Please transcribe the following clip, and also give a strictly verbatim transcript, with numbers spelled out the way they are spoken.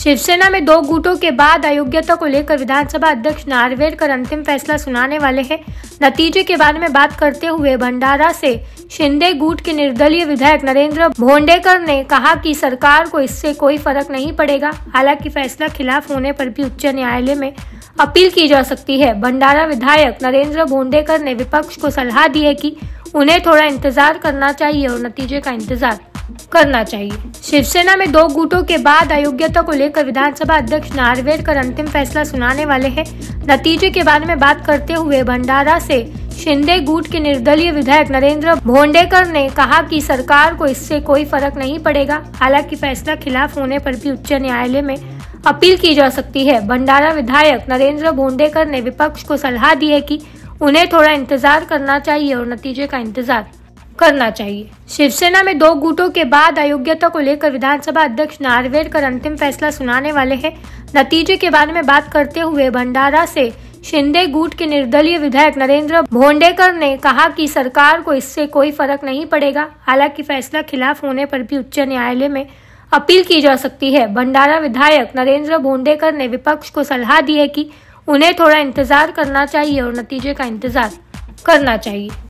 शिवसेना में दो गुटों के बाद अयोग्यता को लेकर विधानसभा अध्यक्ष नार्वेकर अंतिम फैसला सुनाने वाले हैं। नतीजे के बारे में बात करते हुए भंडारा से शिंदे गुट के निर्दलीय विधायक नरेंद्र भोंडेकर ने कहा कि सरकार को इससे कोई फर्क नहीं पड़ेगा। हालांकि फैसला खिलाफ होने पर भी उच्च न्यायालय में अपील की जा सकती है। भंडारा विधायक नरेंद्र भोंडेकर ने विपक्ष को सलाह दी है कि उन्हें थोड़ा इंतजार करना चाहिए और नतीजे का इंतजार करना चाहिए। शिवसेना में दो गुटों के बाद अयोग्यता को लेकर विधानसभा अध्यक्ष नार्वेकर अंतिम फैसला सुनाने वाले हैं। नतीजे के बारे में बात करते हुए भंडारा से शिंदे गुट के निर्दलीय विधायक नरेंद्र भोंडेकर ने कहा कि सरकार को इससे कोई फर्क नहीं पड़ेगा। हालांकि फैसला खिलाफ होने पर भी उच्च न्यायालय में अपील की जा सकती है। भंडारा विधायक नरेंद्र भोंडेकर ने विपक्ष को सलाह दी है कि उन्हें थोड़ा इंतजार करना चाहिए और नतीजे का इंतजार करना चाहिए। शिवसेना में दो गुटों के बाद अयोग्यता को लेकर विधानसभा अध्यक्ष नार्वेकर अंतिम फैसला सुनाने वाले हैं। नतीजे के बारे में बात करते हुए भंडारा से शिंदे गुट के निर्दलीय विधायक नरेंद्र भोंडेकर ने कहा कि सरकार को इससे कोई फर्क नहीं पड़ेगा। हालांकि फैसला खिलाफ होने पर भी उच्च न्यायालय में अपील की जा सकती है। भंडारा विधायक नरेंद्र भोंडेकर ने विपक्ष को सलाह दी है कि उन्हें थोड़ा इंतजार करना चाहिए और नतीजे का इंतजार करना चाहिए।